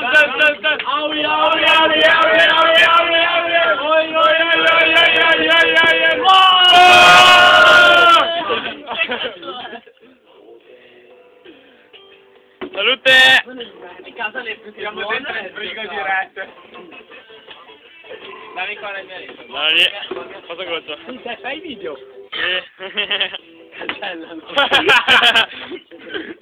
Aui, aui, aui, aui, aui, aui, aui. Oi, oi, oi, oi, oi, oi, oi, oi. Salute! In casa le tiriamo dentro il frigo diretto. Dammi qua nel mio letto. Dai, cosa cosa? Sì, te fai video. Sì. Cancellano.